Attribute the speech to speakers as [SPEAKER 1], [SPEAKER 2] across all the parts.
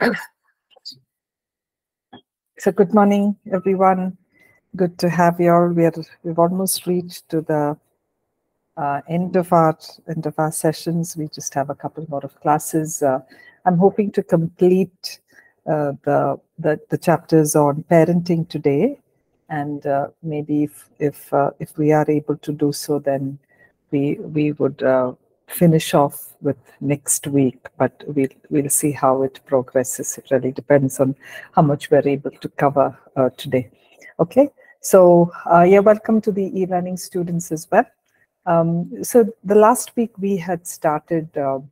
[SPEAKER 1] So good morning, everyone. Good to have you all. We've almost reached to the end of our sessions. We just have a couple more of classes. I'm hoping to complete the chapters on parenting today, and maybe if we are able to do so, then we would finish off with next week, but we'll see how it progresses. It really depends on how much we're able to cover today. Okay, so welcome to the e-learning students as well. So the last week we had started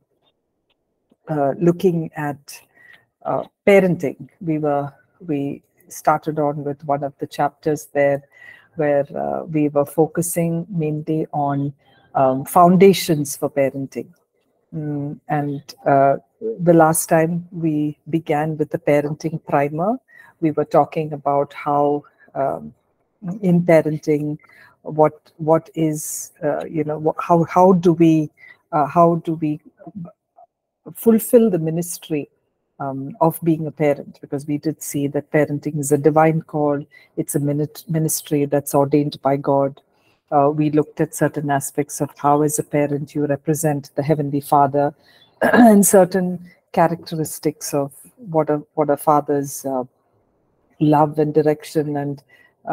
[SPEAKER 1] looking at parenting. We started on with one of the chapters there where we were focusing mainly on foundations for parenting. And the last time we began with the parenting primer, we were talking about how in parenting, what is how do we fulfill the ministry of being a parent, because we did see that parenting is a divine call. It's a ministry that's ordained by God. We looked at certain aspects of how, as a parent, you represent the Heavenly Father, and certain characteristics of what a father's love and direction and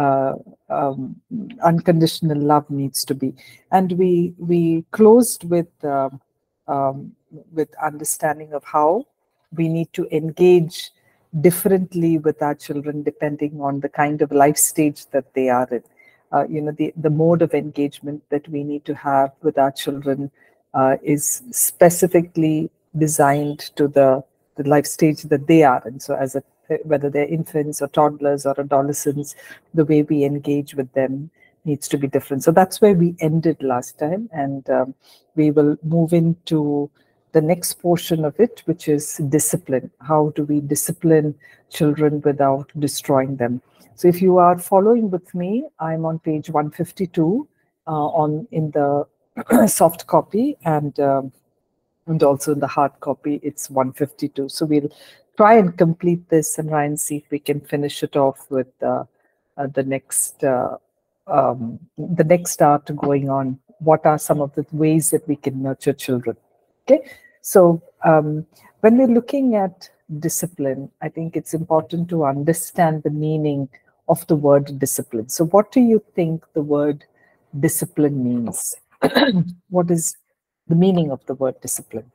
[SPEAKER 1] unconditional love needs to be. And we closed with understanding of how we need to engage differently with our children depending on the kind of life stage that they are in. The mode of engagement that we need to have with our children is specifically designed to the life stage that they are in. So whether they're infants or toddlers or adolescents, the way we engage with them needs to be different. So that's where we ended last time, and we will move into the next portion of it, which is discipline. How do we discipline children without destroying them? So if you are following with me, I'm on page 152 in the soft copy, and also in the hard copy, it's 152. So we'll try and complete this and try and see if we can finish it off with the next start going on. What are some of the ways that we can nurture children? Okay, so when we're looking at discipline, I think it's important to understand the meaning of the word discipline. So what do you think the word discipline means? What is the meaning of the word discipline?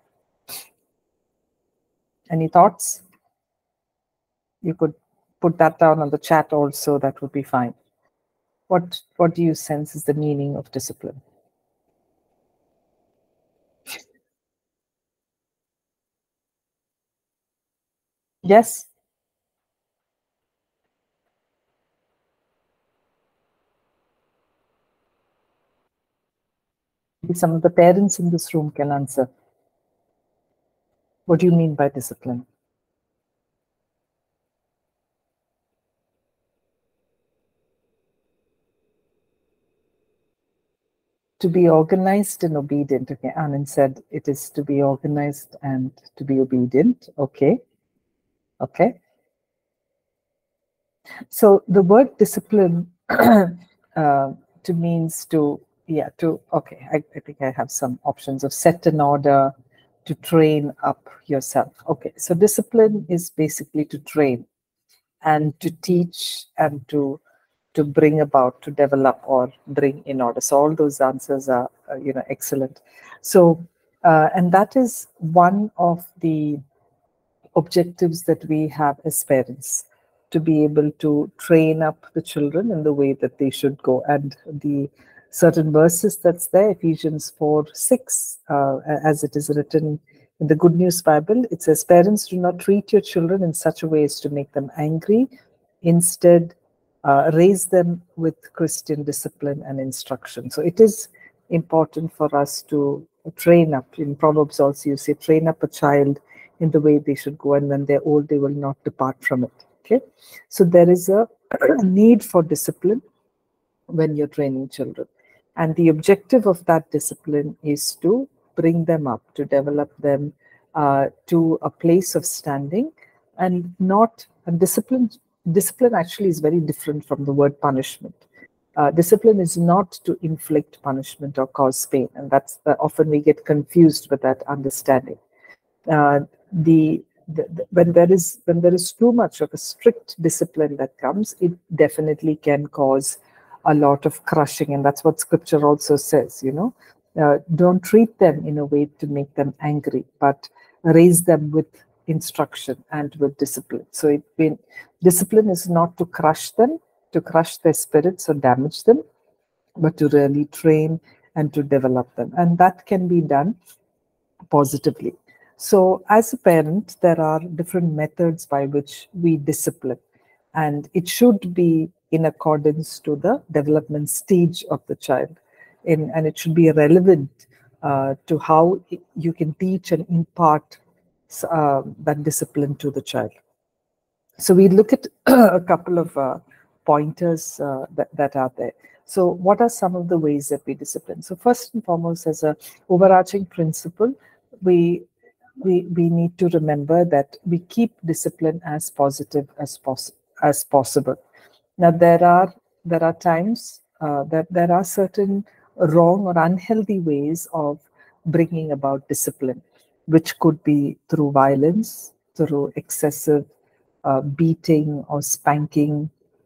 [SPEAKER 1] Any thoughts? You could put that down on the chat also, that would be fine. What do you sense is the meaning of discipline? Yes? Maybe some of the parents in this room can answer. What do you mean by discipline? To be organized and obedient. Okay, Anand said it is to be organized and to be obedient. Okay. Okay. So the word discipline means okay, I think I have some options of set an order, to train up yourself. Okay, so discipline is basically to train and to teach and to bring about, to develop or bring in order. So all those answers are excellent. So and that is one of the objectives that we have as parents, to be able to train up the children in the way that they should go. And the certain verses that's there, Ephesians 4:6, as it is written in the Good News Bible, it says, "Parents, do not treat your children in such a way as to make them angry. Instead, raise them with Christian discipline and instruction." So it is important for us to train up. In Proverbs also, you say, train up a child in the way they should go, and when they're old, they will not depart from it. Okay, so there is a need for discipline when you're training children, and the objective of that discipline is to bring them up, to develop them to a place of standing and discipline actually is very different from the word punishment. Discipline is not to inflict punishment or cause pain, and that's often we get confused with that understanding. uh, when there is too much of a strict discipline that comes, it definitely can cause a lot of crushing, and that's what scripture also says. Don't treat them in a way to make them angry, but raise them with instruction and with discipline. So discipline is not to crush them, to crush their spirits or damage them, but to really train and to develop them, and that can be done positively. So, as a parent, there are different methods by which we discipline, and it should be in accordance to the development stage of the child, and it should be relevant to how you can teach and impart that discipline to the child. So we look at a couple of pointers that are there. So what are some of the ways that we discipline? So first and foremost, as a overarching principle, we need to remember that we keep discipline as positive as possible. Now there are times that there are certain wrong or unhealthy ways of bringing about discipline, which could be through violence, through excessive beating or spanking,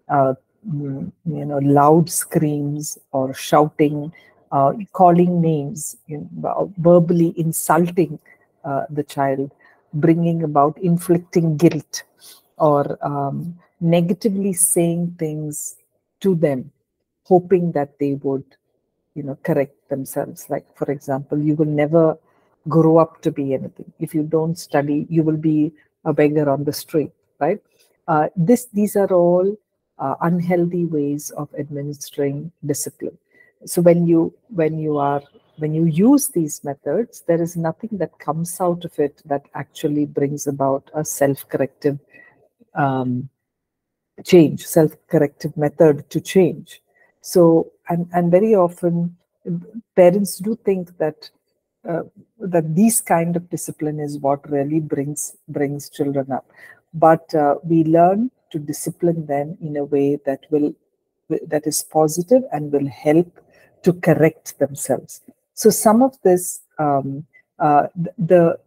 [SPEAKER 1] loud screams or shouting, calling names, verbally insulting the child, bringing about inflicting guilt, or negatively saying things to them, hoping that they would correct themselves. Like, for example, you will never grow up to be anything. If you don't study, you will be a beggar on the street, right? These are all unhealthy ways of administering discipline. So when you use these methods, there is nothing that comes out of it that actually brings about a self-corrective change, self-corrective method to change. So, and very often parents do think that that these kind of discipline is what really brings children up. But we learn to discipline them in a way that is positive and will help to correct themselves. So some of this, the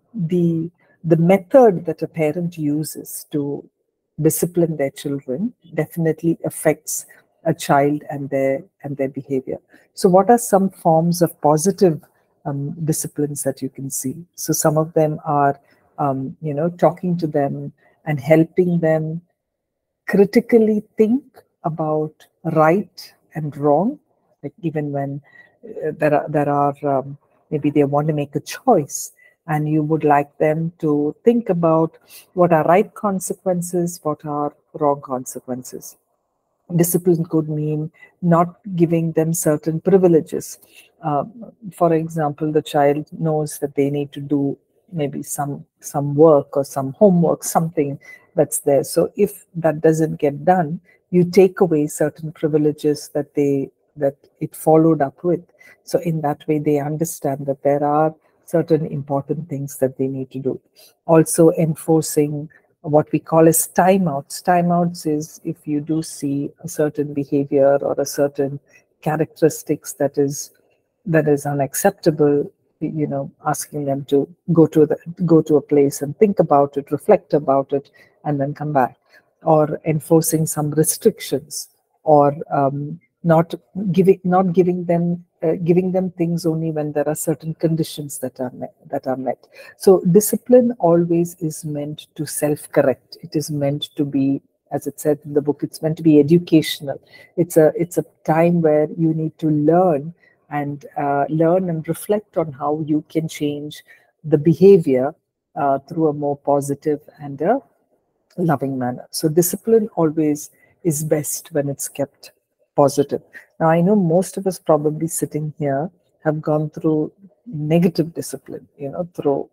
[SPEAKER 1] method that a parent uses to discipline their children definitely affects a child and their behavior. So what are some forms of positive disciplines that you can see? So some of them are, talking to them and helping them critically think about right and wrong. Like even when there are maybe they want to make a choice, and you would like them to think about what are right consequences, what are wrong consequences. Discipline could mean not giving them certain privileges. For example, the child knows that they need to do maybe some work or some homework, something that's there. So if that doesn't get done, you take away certain privileges that it followed up with. So in that way, they understand that there are certain important things that they need to do. Also enforcing what we call as timeouts. Timeouts is if you do see a certain behavior or a certain characteristics that is unacceptable, asking them to go to a place and think about it, reflect about it, and then come back. Or enforcing some restrictions, or not giving them things only when there are certain conditions that are met. So discipline always is meant to self-correct. It is meant to be, as it said in the book, it's meant to be educational. It's a time where you need to learn and reflect on how you can change the behavior through a more positive and a loving manner. So discipline always is best when it's kept positive. Now, I know most of us probably sitting here have gone through negative discipline, through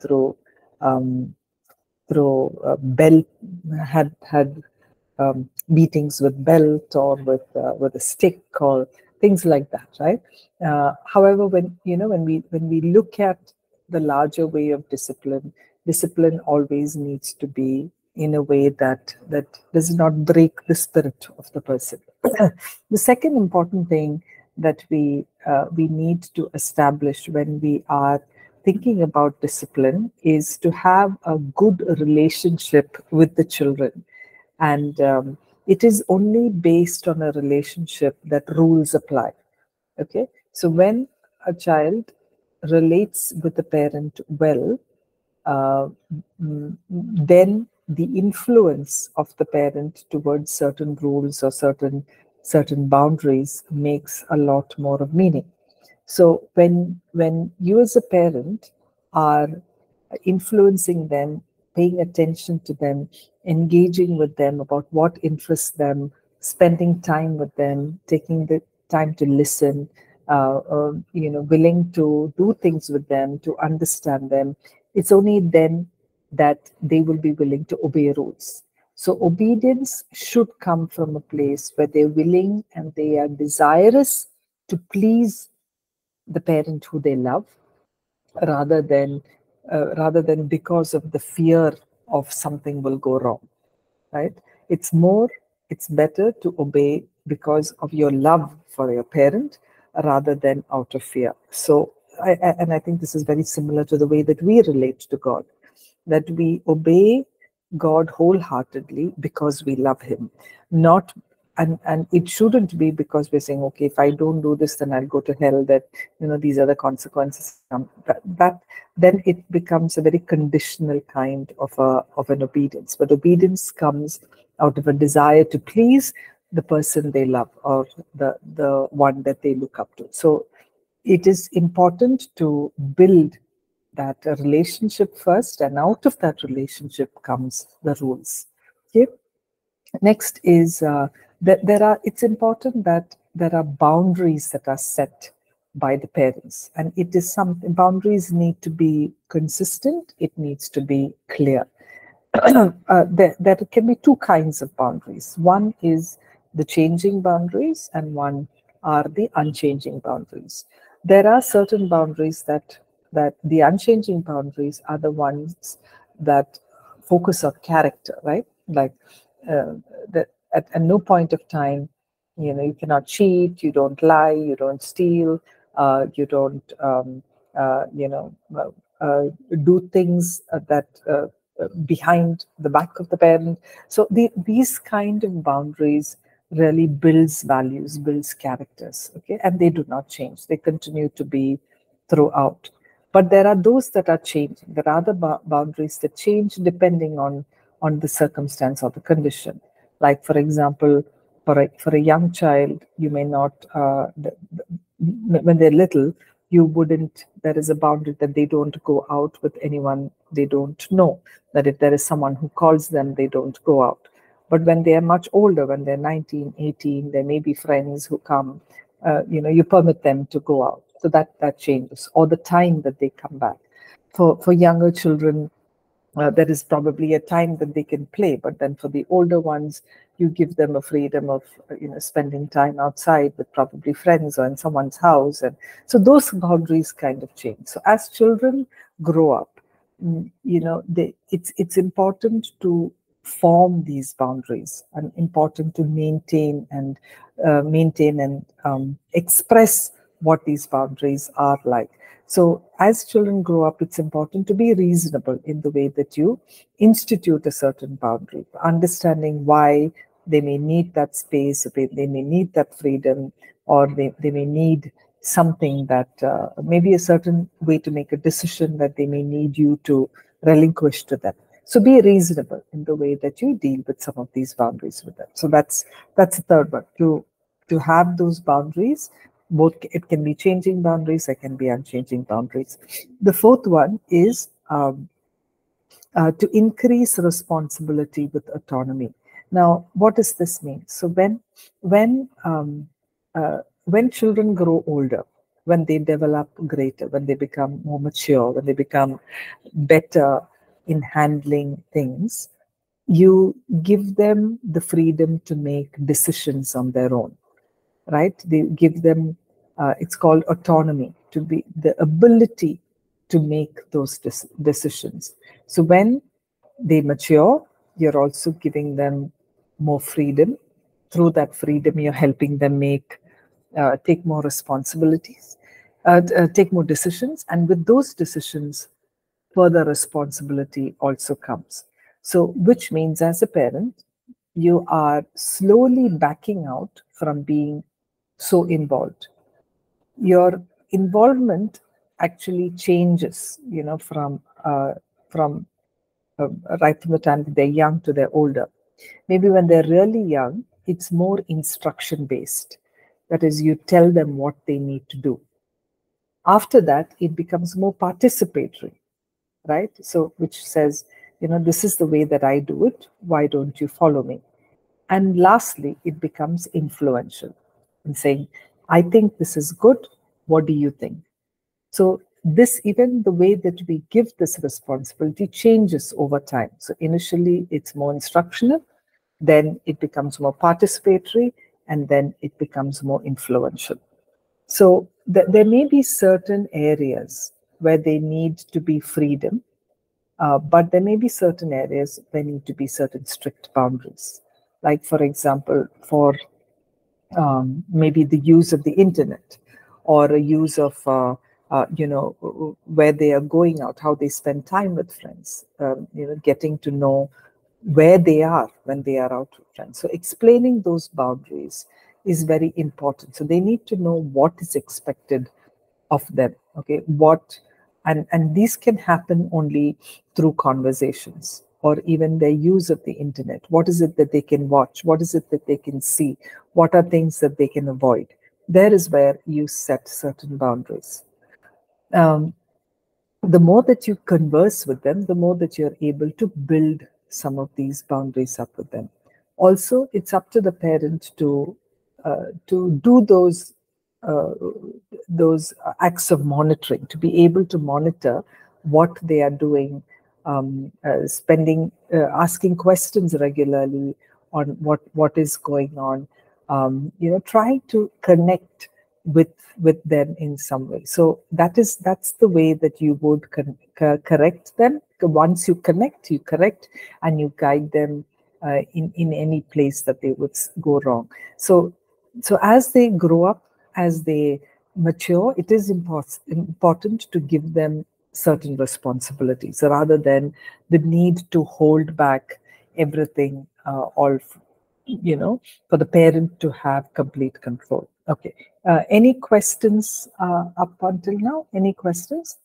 [SPEAKER 1] belt, had beatings with belt or with a stick or things like that, right? However, when we look at the larger way of discipline always needs to be in a way that does not break the spirit of the person. The second important thing that we need to establish when we are thinking about discipline is to have a good relationship with the children. And it is only based on a relationship that rules apply. Okay, so when a child relates with the parent well, uh, then the influence of the parent towards certain rules or certain boundaries makes a lot more of meaning. So when you as a parent are influencing them, paying attention to them, engaging with them about what interests them, spending time with them, taking the time to listen, willing to do things with them, to understand them, it's only then that they will be willing to obey rules. So obedience should come from a place where they're willing and they are desirous to please the parent who they love, rather than because of the fear of something will go wrong, right? It's better to obey because of your love for your parent rather than out of fear. So I think this is very similar to the way that we relate to God, that we obey God wholeheartedly because we love him, not and it shouldn't be because we're saying, okay, if I don't do this, then I'll go to hell, that these are the consequences. That then it becomes a very conditional kind of an obedience. But obedience comes out of a desire to please the person they love or the one that they look up to. So it is important to build that relationship first, and out of that relationship comes the rules. Okay. Next is that it's important that there are boundaries that are set by the parents, and it is something. Boundaries need to be consistent. It needs to be clear. There can be two kinds of boundaries. One is the changing boundaries, and one are the unchanging boundaries. There are certain boundaries that the unchanging boundaries are the ones that focus on character, right? Like that at no point of time, you cannot cheat, you don't lie, you don't steal, you don't do things that behind the back of the parent. So these kind of boundaries really builds values, builds characters, okay? And they do not change. They continue to be throughout. But there are those that are changing. There are the boundaries that change depending on the circumstance or the condition. Like, for example, for a young child, you may not, when they're little, there is a boundary that they don't go out with anyone they don't know, that if there is someone who calls them, they don't go out. But when they are much older, when they're 19, 18, there may be friends who come, you permit them to go out. So that changes, or the time that they come back. For younger children, there is probably a time that they can play, but then for the older ones, you give them a freedom of spending time outside with probably friends or in someone's house, and so those boundaries kind of change. So as children grow up, it's important to form these boundaries, and important to maintain and express what these boundaries are like. So as children grow up, it's important to be reasonable in the way that you institute a certain boundary, understanding why they may need that space, they may need that freedom, or they may need something that maybe a certain way to make a decision that they may need you to relinquish to them. So be reasonable in the way that you deal with some of these boundaries with them. So that's the third one, to have those boundaries. Both, it can be changing boundaries, it can be unchanging boundaries. The fourth one is to increase responsibility with autonomy. Now, what does this mean? So when children grow older, when they develop greater, when they become more mature, when they become better in handling things, you give them the freedom to make decisions on their own, right? They give them, it's called autonomy, to be the ability to make those decisions. So when they mature, you're also giving them more freedom. Through that freedom, you're helping them take more responsibilities, take more decisions. And with those decisions, further responsibility also comes. So, which means as a parent, you are slowly backing out from being so involved. Your involvement actually changes, from right from the time that they're young to they're older. Maybe when they're really young, it's more instruction based. That is, you tell them what they need to do. After that, it becomes more participatory, right? So, which says, this is the way that I do it. Why don't you follow me? And lastly, it becomes influential in saying, I think this is good. What do you think? So this, even the way that we give this responsibility changes over time. So initially it's more instructional, then it becomes more participatory, and then it becomes more influential. So there may be certain areas where they need to be freedom, but there may be certain areas where need to be certain strict boundaries. Like, for example, for maybe the use of the internet, or a use of where they are going out, how they spend time with friends, getting to know where they are when they are out with friends. So explaining those boundaries is very important. So they need to know what is expected of them. Okay, and these can happen only through conversations, or even their use of the internet. What is it that they can watch? What is it that they can see? What are things that they can avoid? There is where you set certain boundaries. The more that you converse with them, the more that you're able to build some of these boundaries up with them. Also, it's up to the parent to do those acts of monitoring, to be able to monitor what they are doing, asking questions regularly on what is going on, trying to connect with them in some way. So that's the way that you would correct them. Once you correct, and you guide them in any place that they would go wrong. So as they grow up, as they mature, it is important to give them certain responsibilities rather than the need to hold back everything, all for the parent to have complete control. Okay. Any questions up until now? Any questions?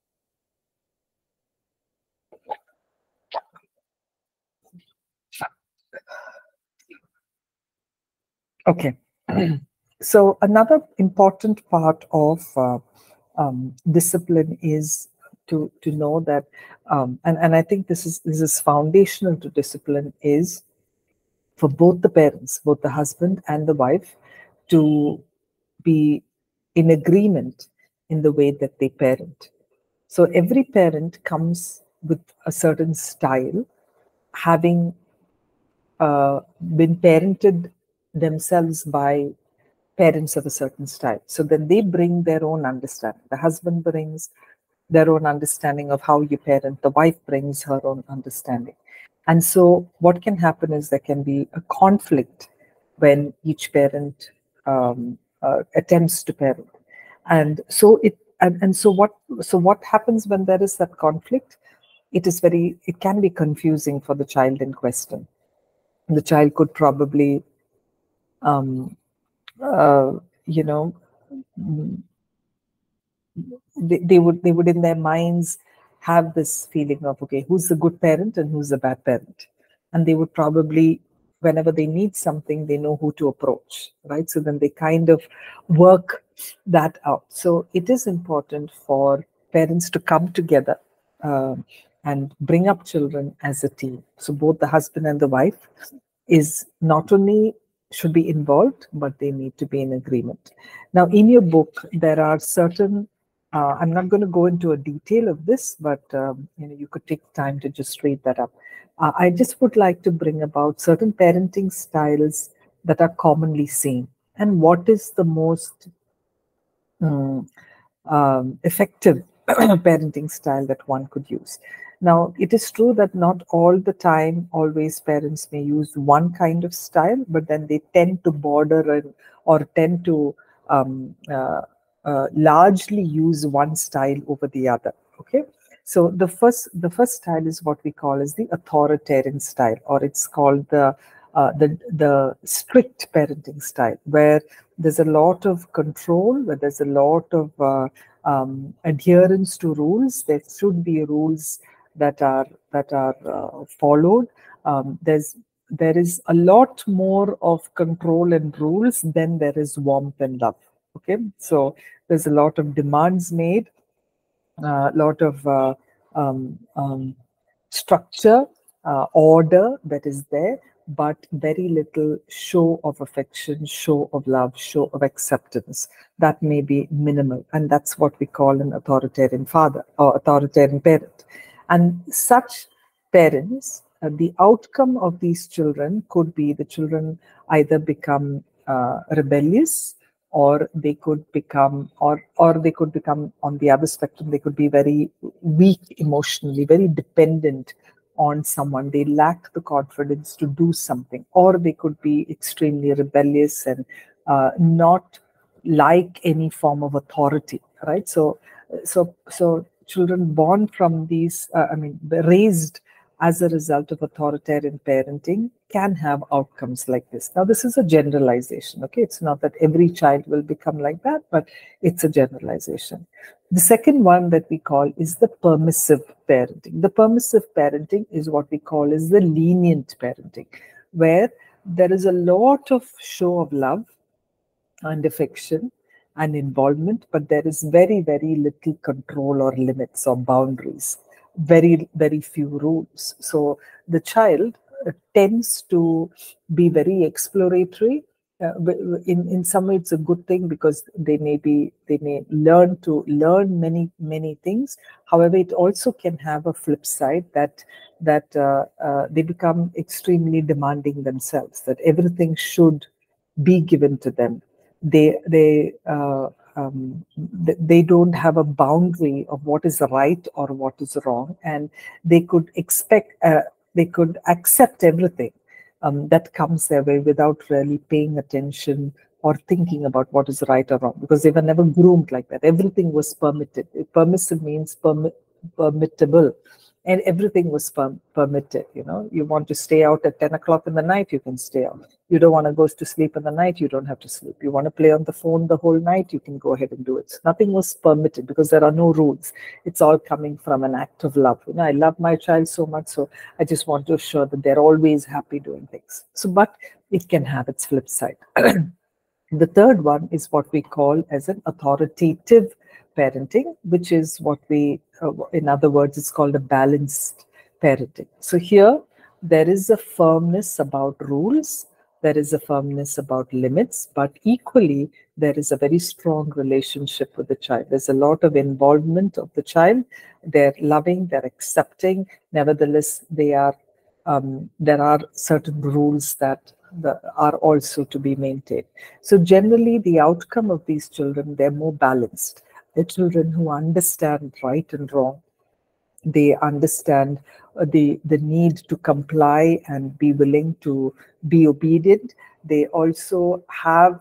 [SPEAKER 1] Okay. So another important part of discipline is to know that, and I think this is foundational to discipline, is for both the parents, both the husband and the wife, to be in agreement in the way that they parent. So every parent comes with a certain style, having been parented themselves by parents of a certain style. So then they bring their own understanding. The husband brings their own understanding of how you parent. The wife brings her own understanding. And so what can happen is there can be a conflict when each parent attempts to parent. And so what happens when there is that conflict? It can be confusing for the child in question. The child could probably they would in their minds have this feeling of, okay, who's the good parent and who's the bad parent, and they would probably, whenever they need something, they know who to approach, right? So then they kind of work that out. So it is important for parents to come together and bring up children as a team. So both the husband and the wife is not only should be involved, but they need to be in agreement. Now, in your book, there are certain, I'm not going to go into a detail of this, but you could take time to just read that up. I just would like to bring about certain parenting styles that are commonly seen, and what is the most effective parenting style that one could use. Now, it is true that not all the time, always parents may use one kind of style, but then they tend to border or tend to largely use one style over the other. Okay, so the first style is what we call as the authoritarian style, or it's called the strict parenting style, where there's a lot of control, where there's a lot of adherence to rules. There should be rules that are followed. There is a lot more of control and rules than there is warmth and love. Okay, so there's a lot of demands made, a lot of structure, order that is there, but very little show of affection, show of love, show of acceptance. That may be minimal, and that's what we call an authoritarian father or authoritarian parent. And such parents, the outcome of these children could be the children either become rebellious, or they could become, or they could become, on the other spectrum, they could be very weak emotionally, very dependent on someone. They lack the confidence to do something, or they could be extremely rebellious and not like any form of authority, right? So children born from these, raised as a result of authoritarian parenting can have outcomes like this. Now, this is a generalization, okay? It's not that every child will become like that, but it's a generalization. The second one that we call is the permissive parenting. The permissive parenting is what we call is the lenient parenting, where there is a lot of show of love and affection and involvement, but there is very, very little control or limits or boundaries, very, very few rules. So the child tends to be very exploratory. In some way, it's a good thing because they may learn many things. However, it also can have a flip side that they become extremely demanding themselves, that everything should be given to them. They don't have a boundary of what is right or what is wrong, and they could accept everything that comes their way without really paying attention or thinking about what is right or wrong, because they were never groomed like that. Everything was permitted. Permissive means permittable. And everything was permitted. You want to stay out at 10 o'clock in the night, you can stay out. You don't want to go to sleep in the night, you don't have to sleep. You want to play on the phone the whole night, you can go ahead and do it. Nothing was permitted because there are no rules. It's all coming from an act of love. I love my child so much, so I just want to assure that they're always happy doing things. But it can have its flip side. The third one is what we call as an authoritative parenting, which is what in other words, it's called a balanced parenting. So here, there is a firmness about rules, there is a firmness about limits, but equally, there is a very strong relationship with the child. There's a lot of involvement of the child. They're loving, they're accepting. Nevertheless, there are certain rules that are also to be maintained. So generally, the outcome of these children, they're more balanced. The children who understand right and wrong, they understand the need to comply and be willing to be obedient. They also have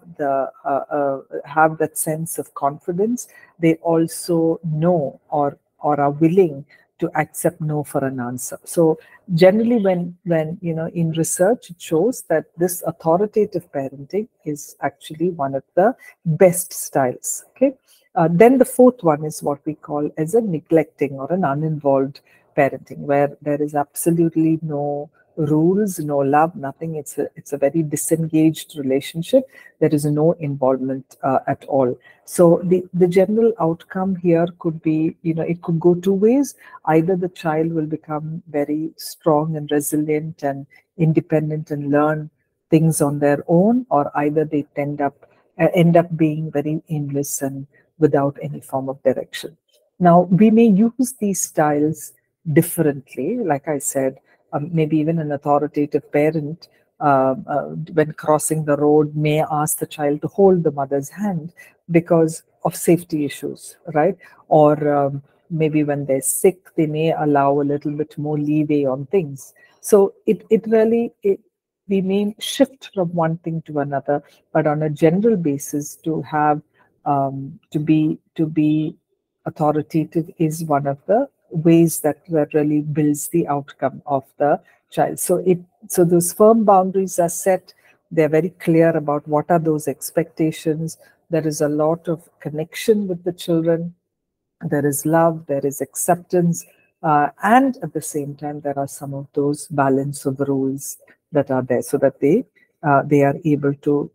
[SPEAKER 1] that sense of confidence. They also know or are willing to accept no for an answer. So generally, when in research, it shows that this authoritative parenting is actually one of the best styles. Okay. Then the fourth one is what we call as a neglecting or an uninvolved parenting, where there is absolutely no rules, no love, nothing. It's a very disengaged relationship. There is no involvement at all. So the general outcome here could be, it could go two ways. Either the child will become very strong and resilient and independent and learn things on their own, or either they end up being very aimless and without any form of direction. Now, we may use these styles differently. Like I said, maybe even an authoritative parent, when crossing the road, may ask the child to hold the mother's hand because of safety issues, right? Or maybe when they're sick, they may allow a little bit more leeway on things. So we may shift from one thing to another, but on a general basis, to have to be authoritative is one of the ways that really builds the outcome of the child. So those firm boundaries are set. They're very clear about what are those expectations. There is a lot of connection with the children. There is love, there is acceptance, and at the same time, there are some of those balance of rules that are there, so that they are able to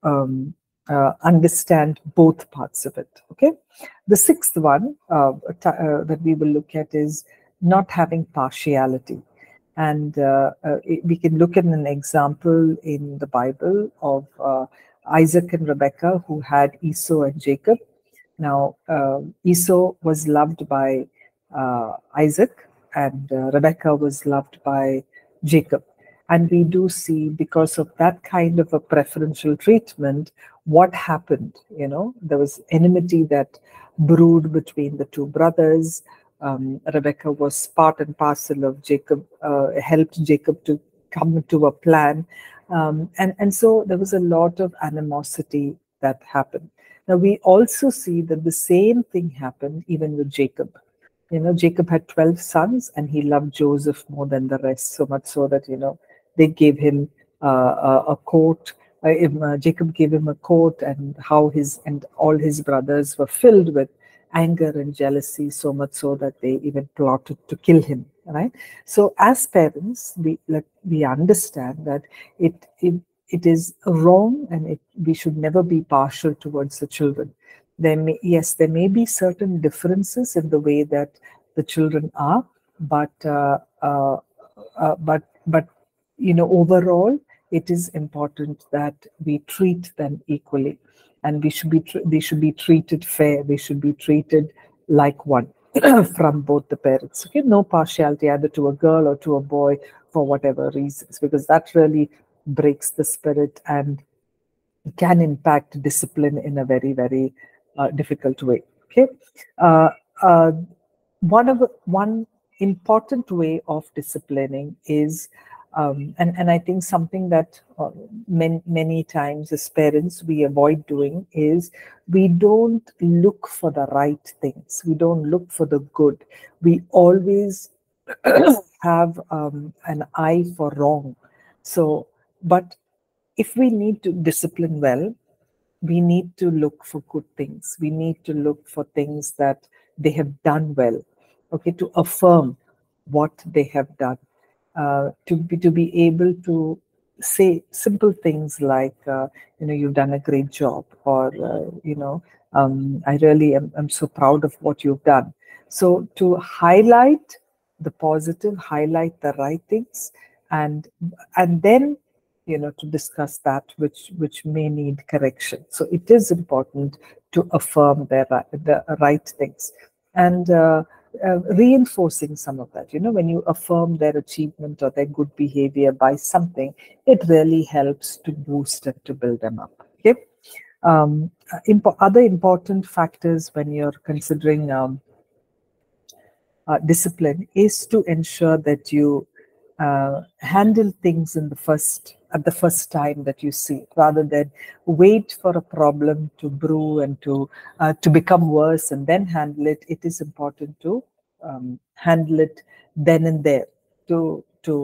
[SPEAKER 1] understand both parts of it. Okay, the sixth one that we will look at is not having partiality. And we can look at an example in the Bible of Isaac and Rebekah, who had Esau and Jacob. Now, Esau was loved by Isaac, and Rebekah was loved by Jacob. And we do see, because of that kind of a preferential treatment, what happened. There was enmity that brewed between the two brothers. Rebekah was part and parcel of Jacob, helped Jacob to come to a plan. And so there was a lot of animosity that happened. Now, we also see that the same thing happened even with Jacob. Jacob had 12 sons, and he loved Joseph more than the rest, so much so that, they gave him a coat. Jacob gave him a coat, and all his brothers were filled with anger and jealousy, so much so that they even plotted to kill him. Right? So, as parents, we understand that it is wrong, and we should never be partial towards the children. There may be certain differences in the way that the children are, but overall, it is important that we treat them equally, and they should be treated fair. They should be treated like one from both the parents. Okay, no partiality either to a girl or to a boy for whatever reasons, because that really breaks the spirit and can impact discipline in a very, very difficult way. Okay, one important way of disciplining is, and I think something that many times as parents we avoid doing, is we don't look for the right things. We don't look for the good. We always have an eye for wrong. So, but if we need to discipline well, we need to look for good things. We need to look for things that they have done well, okay, to affirm what they have done, to be able to say simple things like, you've done a great job, or, I really am so proud of what you've done. So to highlight the positive, highlight the right things, and then to discuss that which may need correction. So it is important to affirm the right things, and reinforcing some of that. When you affirm their achievement or their good behavior by something, it really helps to boost and to build them up. Okay. Other important factors when you're considering discipline is to ensure that you handle things at the first time that you see, rather than wait for a problem to brew and to become worse and then handle it. It is important to handle it then and there, to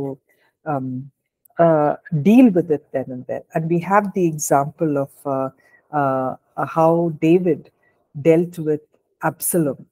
[SPEAKER 1] deal with it then and there. And we have the example of how David dealt with Absalom.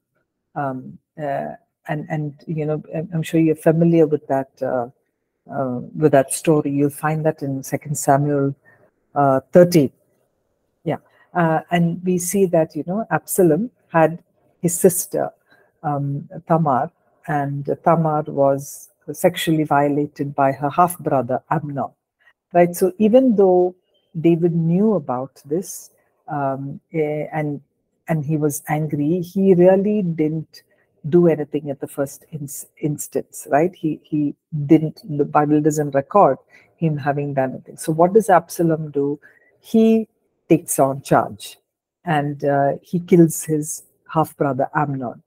[SPEAKER 1] And I'm sure you're familiar with that story. You'll find that in 2 Samuel 13. Yeah, and we see that Absalom had his sister Tamar, and Tamar was sexually violated by her half brother Amnon. Right. So even though David knew about this, and he was angry, he really didn't do anything at the first instance, right? He didn't. The Bible doesn't record him having done anything. So what does Absalom do? He takes on charge, and he kills his half brother Amnon.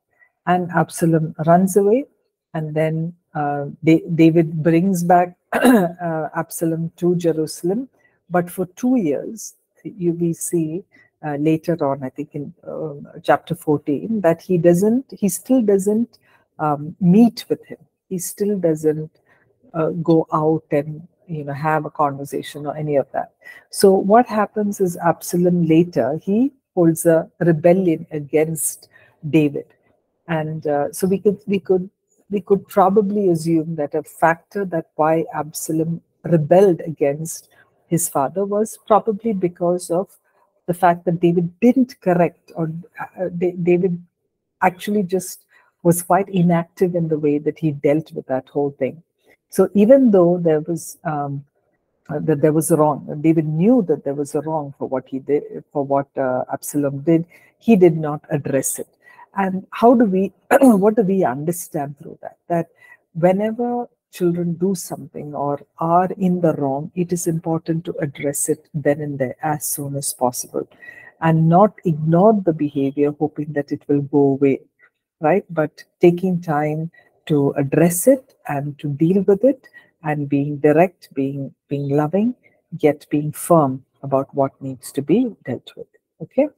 [SPEAKER 1] and Absalom runs away, and then David brings back Absalom to Jerusalem, but for 2 years, we see later on, I think in chapter 14, that he still doesn't meet with him. He still doesn't go out and have a conversation or any of that. So what happens is Absalom later, he holds a rebellion against David, and so we could probably assume that a factor that why Absalom rebelled against his father was probably because of the fact that David didn't correct, or David actually just was quite inactive in the way that he dealt with that whole thing. So even though there was that there was a wrong, David knew that there was a wrong for what he did, for what Absalom did, he did not address it. And how do we, what do we understand through that? That whenever children do something or are in the wrong, it is important to address it then and there as soon as possible, and not ignore the behavior hoping that it will go away, right? But taking time to address it and to deal with it, and being direct, being loving, yet being firm about what needs to be dealt with. Okay.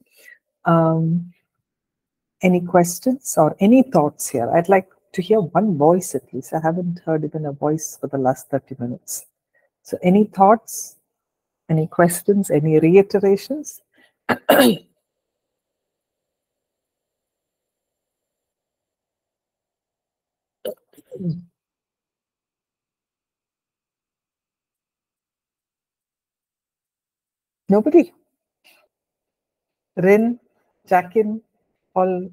[SPEAKER 1] Any questions or any thoughts here? I'd like to hear one voice at least. I haven't heard even a voice for the last 30 minutes. So any thoughts, any questions, any reiterations? Nobody? Rin, Jackin, all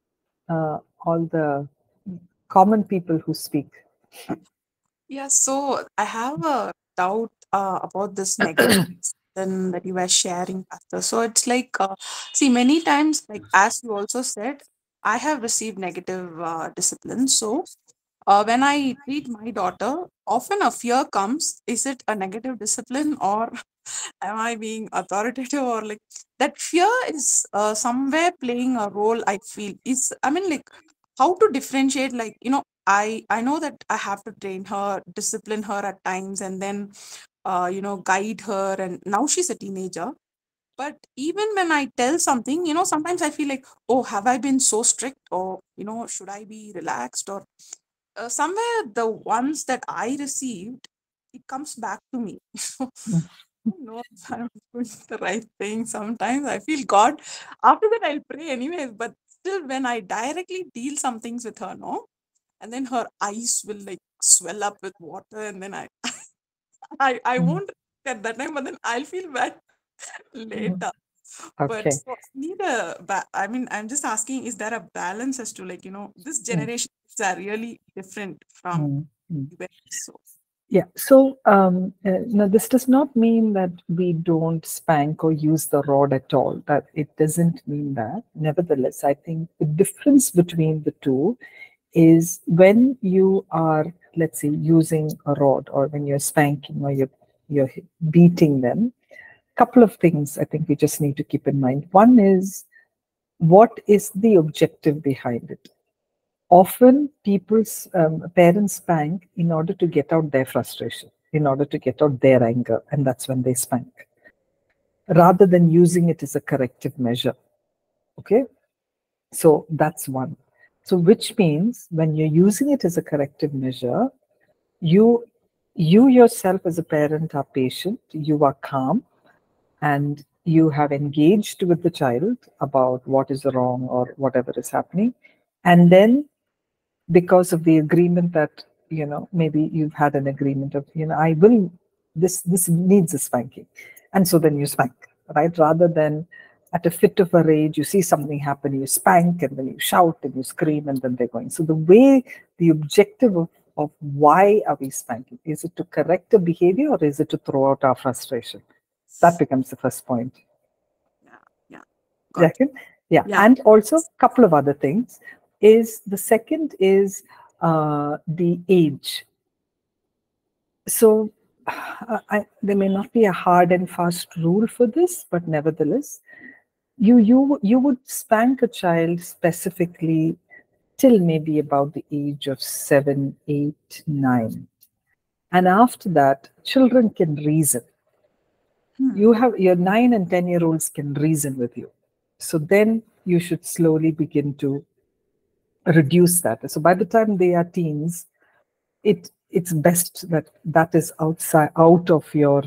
[SPEAKER 1] the common people who speak.
[SPEAKER 2] Yeah, so I have a doubt about this negative then that you were sharing, Pastor. So it's like, see, many times, like as you also said, I have received negative discipline. So when I treat my daughter, often a fear comes. Is it a negative discipline, or am I being authoritative, or like that fear is somewhere playing a role? I feel is, I mean, like how to differentiate, like, I know that I have to train her, discipline her at times, and then guide her, and now she's a teenager. But even when I tell something, sometimes I feel like, oh, have I been so strict, or should I be relaxed, or somewhere the ones that I received, it comes back to me. So
[SPEAKER 1] Mm,
[SPEAKER 2] I don't know if I'm doing the right thing. Sometimes I feel God. After that, I'll pray anyways. But still, when I directly deal some things with her, no, and then her eyes will like swell up with water, and then I
[SPEAKER 1] mm,
[SPEAKER 2] won't at that time, but then I'll feel bad
[SPEAKER 1] mm.
[SPEAKER 2] later. But
[SPEAKER 1] Okay.
[SPEAKER 2] so I need I mean, I'm just asking, is there a balance as to, like, this
[SPEAKER 1] Mm,
[SPEAKER 2] generation are really different from
[SPEAKER 1] mm, mm.
[SPEAKER 2] US? So
[SPEAKER 1] Yeah. So, no, this does not mean that we don't spank or use the rod at all. That it doesn't mean that. Nevertheless, I think the difference between the two is when you are, let's say, using a rod, or when you're spanking, or you're beating them. Couple of things I think we just need to keep in mind. One is, what is the objective behind it? Often parents spank in order to get out their frustration, in order to get out their anger, and that's when they spank, rather than using it as a corrective measure. Okay, so that's one. So which means when you're using it as a corrective measure, you you yourself as a parent are patient, you are calm, and you have engaged with the child about what is wrong or whatever is happening, and then because of the agreement that maybe you've had an agreement of I will, this needs a spanking, and so then you spank, right? Rather than at a fit of a rage, you see something happen, you spank, and then you shout and you scream, and then they're going. So the objective of why are we spanking? Is it to correct a behavior, or is it to throw out our frustration? That becomes the first point.
[SPEAKER 2] yeah, yeah, got
[SPEAKER 1] Second, yeah,
[SPEAKER 2] yeah.
[SPEAKER 1] and also a couple of other things. Is the second is the age. So there may not be a hard and fast rule for this, but nevertheless, you would spank a child specifically till maybe about the age of 7, 8, 9. And after that, children can reason. You have your 9 and 10-year-olds can reason with you. So then you should slowly begin to reduce that. So by the time they are teens, it's best that that is out of your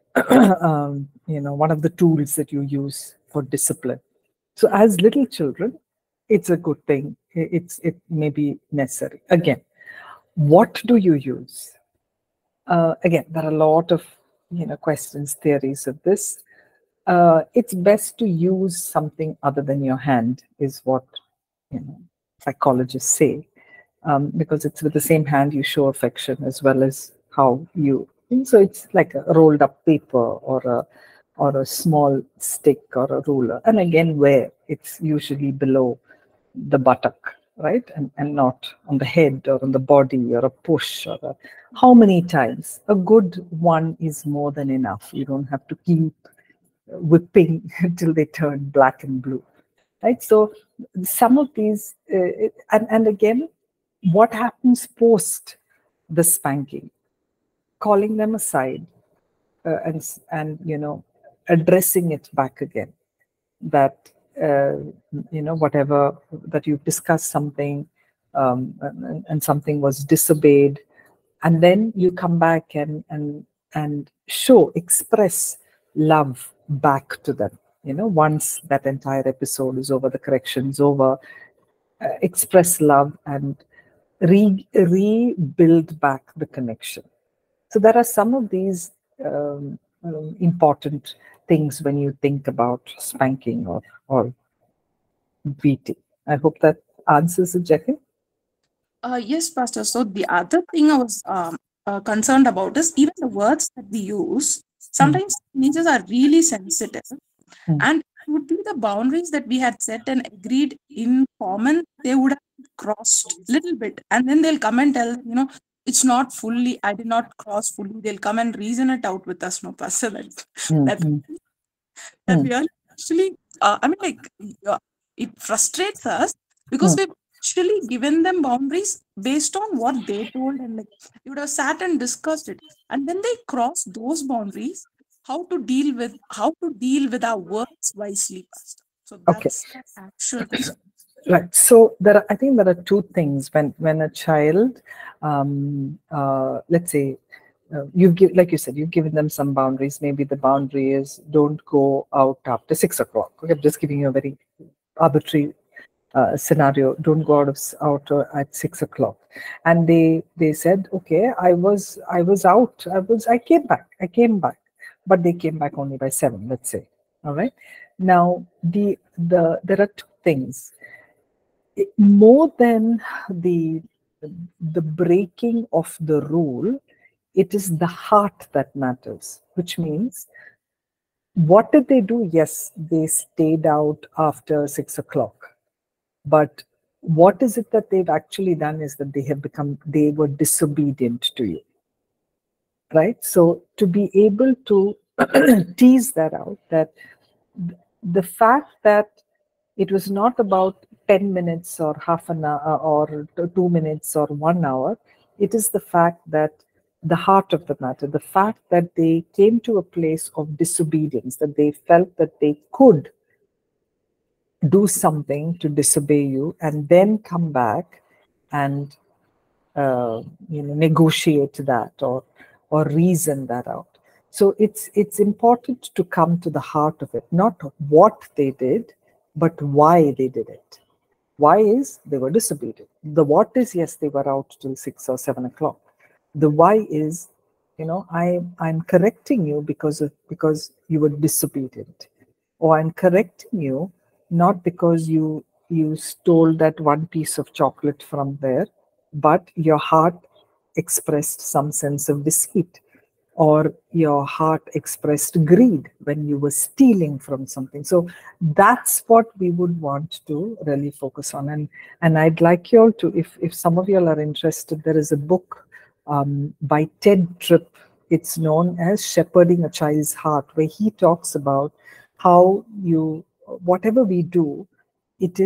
[SPEAKER 1] one of the tools that you use for discipline. So as little children, it's a good thing. It may be necessary. Again, what do you use? Again, there are a lot of questions, theories of this. It's best to use something other than your hand, is what psychologists say, because it's with the same hand you show affection as well as how you. So it's like a rolled up paper or a small stick or a ruler, and again, where it's usually below the buttock, right, and not on the head or on the body or a push or how many times. A good one is more than enough. You don't have to keep whipping until they turn black and blue, right? So some of these, and again, what happens post the spanking? Calling them aside and addressing it back again. That whatever that you've discussed something, and something was disobeyed, and then you come back and express love back to them. Once that entire episode is over, the correction's over, express love and rebuild back the connection. So there are some of these important things when you think about spanking or beating. I hope that answers it, Jackie.
[SPEAKER 2] Yes, Pastor. So the other thing I was concerned about is even the words that we use. Sometimes teenagers are really sensitive, and it would be the boundaries that we had set and agreed in common. They would have crossed a little bit, and then they'll come and tell, it's not fully. I did not cross fully. They'll come and reason it out with us, no, Pastor. That we are actually. It frustrates us because we've actually given them boundaries based on what they told, and you would have sat and discussed it, and then they cross those boundaries. How to deal with our words wisely, Pastor. So that's the actual question.
[SPEAKER 1] Right. So I think there are two things when a child, let's say, like you said, you've given them some boundaries. Maybe the boundary is don't go out after 6 o'clock. Okay, I'm just giving you a very arbitrary scenario. Don't go out at 6 o'clock. And they said, okay, I was out. I came back, but they came back only by 7. Let's say. All right. Now there are two things. More than the breaking of the rule, it is the heart that matters, which means, what did they do? Yes, they stayed out after 6 o'clock. But what is it that they've actually done is that they were disobedient to you. Right? So to be able to tease that out, that the fact that it was not about 10 minutes or half an hour or 2 minutes or 1 hour. It is the fact that the heart of the matter, the fact that they came to a place of disobedience, that they felt that they could do something to disobey you and then come back and negotiate that or reason that out. So it's important to come to the heart of it, not what they did, but why they did it. Why is they were disobedient. The what is, yes, they were out till 6 or 7 o'clock. The why is, I'm correcting you because you were disobedient, or I'm correcting you not because you stole that one piece of chocolate from there, but your heart expressed some sense of deceit, or your heart expressed greed when you were stealing from something. So that's what we would want to really focus on. And I'd like you all to, if some of you all are interested, there is a book by Ted Tripp. It's known as Shepherding a Child's Heart, where he talks about how whatever we do, it is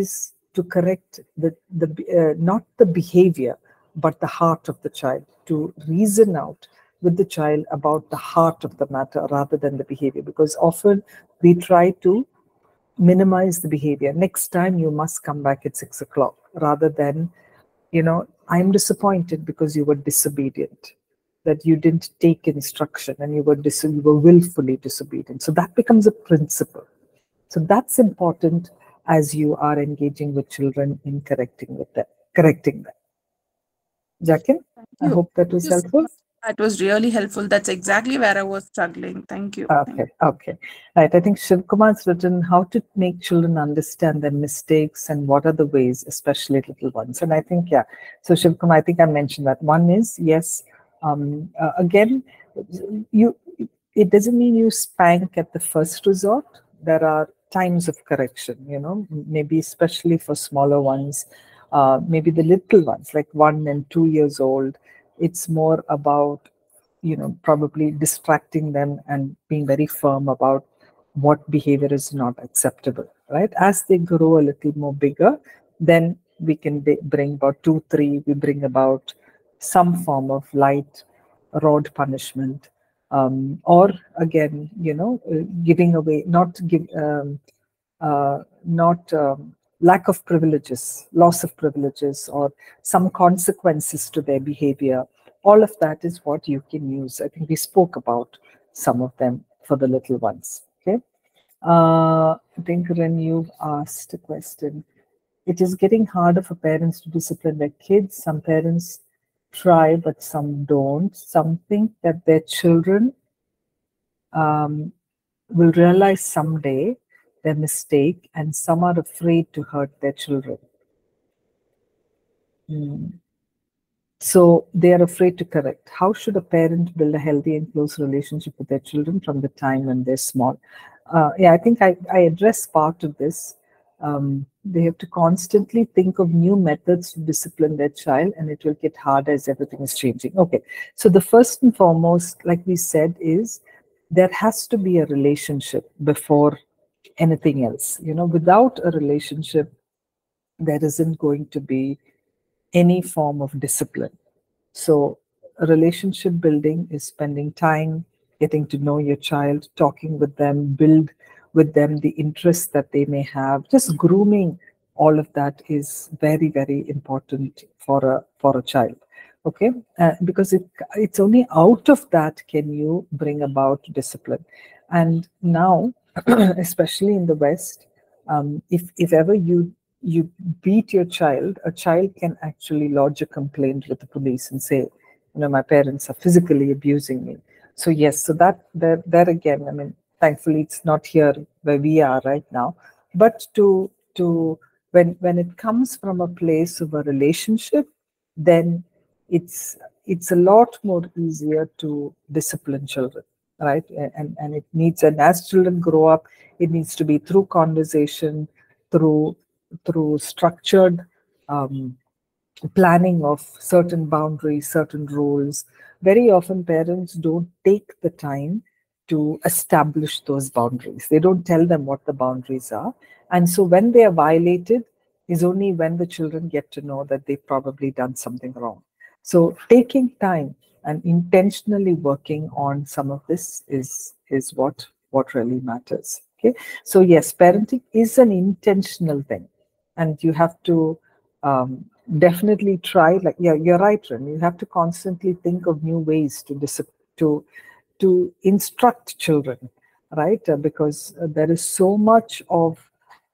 [SPEAKER 1] correct not the behavior, but the heart of the child, to reason out with the child about the heart of the matter rather than the behavior, because often we try to minimize the behavior. Next time you must come back at 6 o'clock, rather than, I'm disappointed because you were disobedient, that you didn't take instruction and you were willfully disobedient. So that becomes a principle. So that's important as you are engaging with children in correcting them. Jakin,
[SPEAKER 2] Thank
[SPEAKER 1] I
[SPEAKER 2] you.
[SPEAKER 1] hope that
[SPEAKER 2] Thank
[SPEAKER 1] was
[SPEAKER 2] you so
[SPEAKER 1] helpful.
[SPEAKER 2] much. That was really helpful. That's exactly where I was struggling. Thank you. Thank
[SPEAKER 1] Okay. Right. I think Shiv Kumar's written how to make children understand their mistakes and what are the ways, especially little ones. And I think, yeah. So Shiv Kumar, I think I mentioned that. One is, yes, again, it doesn't mean you spank at the first resort. There are times of correction, maybe especially for smaller ones, maybe the little ones, like 1 and 2 years old. It's more about, probably distracting them and being very firm about what behavior is not acceptable, right? As they grow a little more bigger, then we can bring about 2, 3, we bring about some form of light rod punishment, or again, giving away, not lack of privileges, loss of privileges, or some consequences to their behavior. All of that is what you can use. I think we spoke about some of them for the little ones. Okay. I think when you've asked a question, it is getting harder for parents to discipline their kids. Some parents try, but some don't. Some think that their children will realize someday their mistake, and some are afraid to hurt their children. So they are afraid to correct. How should a parent build a healthy and close relationship with their children from the time when they're small? Yeah, I think I address part of this. They have to constantly think of new methods to discipline their child, and it will get harder as everything is changing. Okay, so the first and foremost, like we said, is there has to be a relationship before anything else. Without a relationship, there isn't going to be any form of discipline. So relationship building is spending time, getting to know your child, talking with them, build with them the interests that they may have. Just grooming, all of that is very, very important for a child. Okay, because it's only out of that can you bring about discipline. And now, especially in the West, if ever you beat your child, a child can actually lodge a complaint with the police and say, my parents are physically abusing me. So yes, so that there again, I mean, thankfully it's not here where we are right now, but to when it comes from a place of a relationship, then it's a lot more easier to discipline children, right? And it needs, and as children grow up, it needs to be through conversation, through structured planning of certain boundaries, certain rules. Very often parents don't take the time to establish those boundaries. They don't tell them what the boundaries are. And so when they are violated is only when the children get to know that they've probably done something wrong. So taking time and intentionally working on some of this is what really matters. Okay. So yes, parenting is an intentional thing, and you have to definitely try. Like, yeah, you're right, Ren. You have to constantly think of new ways to instruct children, right? Because there is so much of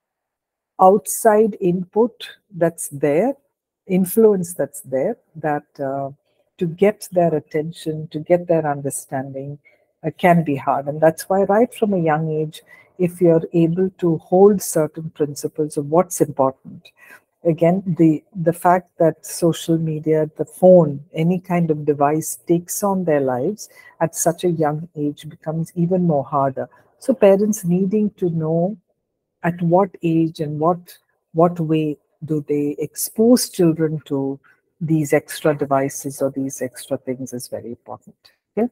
[SPEAKER 1] outside input that's there, influence that's there, that to get their attention, to get their understanding, can be hard. And that's why right from a young age, if you're able to hold certain principles of what's important, again, the fact that social media, the phone, any kind of device takes on their lives at such a young age becomes even more harder. So parents needing to know at what age and what way do they expose children to these extra devices or these extra things is very important. Okay.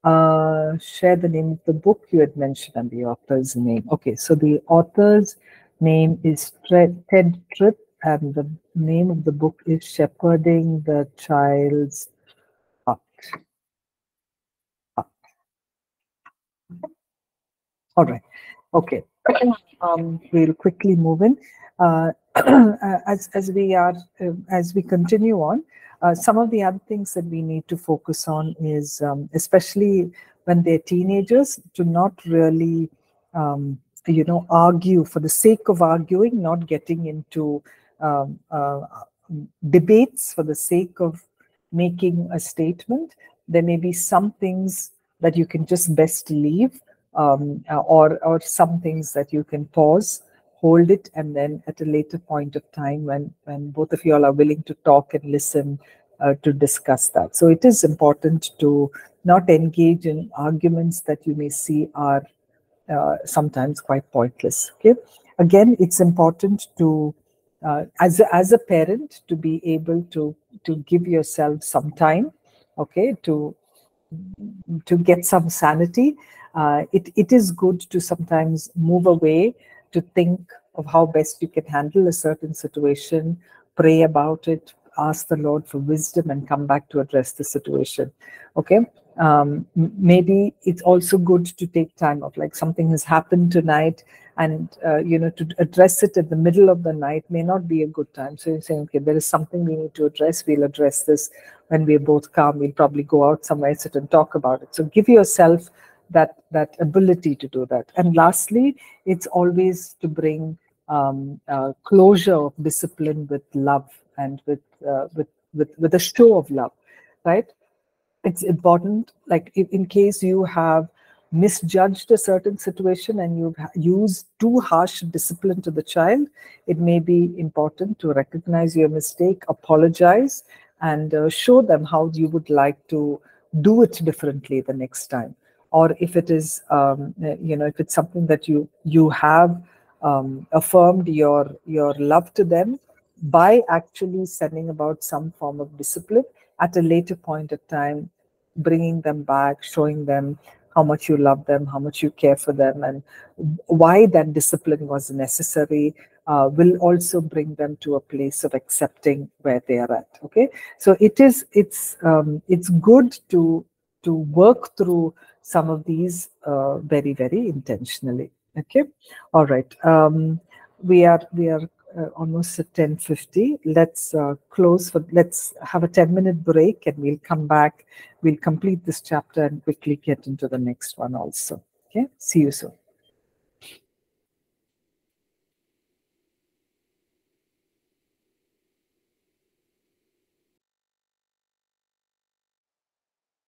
[SPEAKER 1] Share the name of the book you had mentioned and the author's name. Okay, so the author's name is Ted Tripp, and the name of the book is Shepherding the Child's Heart. All right. Okay. We'll quickly move in. As we continue on, some of the other things that we need to focus on is, especially when they're teenagers, to not really, argue for the sake of arguing, not getting into debates for the sake of making a statement. There may be some things that you can just best leave, or some things that you can pause, hold it, and then at a later point of time, when both of you all are willing to talk and listen, to discuss that. So it is important to not engage in arguments that you may see are sometimes quite pointless. Okay. Again, it's important to, as a parent, to be able to give yourself some time, okay, to get some sanity. It is good to sometimes move away, to think of how best you can handle a certain situation, pray about it, ask the Lord for wisdom, and come back to address the situation. Okay. Maybe it's also good to take time off, like something has happened tonight, and to address it at the middle of the night may not be a good time. So you're saying, okay, there is something we need to address. We'll address this when we're both calm. We'll probably go out somewhere, sit and talk about it. So give yourself that ability to do that. And lastly, it's always to bring closure of discipline with love, and with a show of love, right? It's important, like in case you have misjudged a certain situation and you've used too harsh discipline to the child, it may be important to recognize your mistake, apologize, and show them how you would like to do it differently the next time. Or if it is, if it's something that you have affirmed your love to them by actually sending about some form of discipline, at a later point of time, bringing them back, showing them how much you love them, how much you care for them, and why that discipline was necessary, will also bring them to a place of accepting where they are at. Okay, so it's good to work through some of these very, very intentionally. Okay, all right. We are almost at 10:50. Let's let's have a 10-minute break, and we'll come back. We'll complete this chapter and quickly get into the next one also. Okay, see you soon.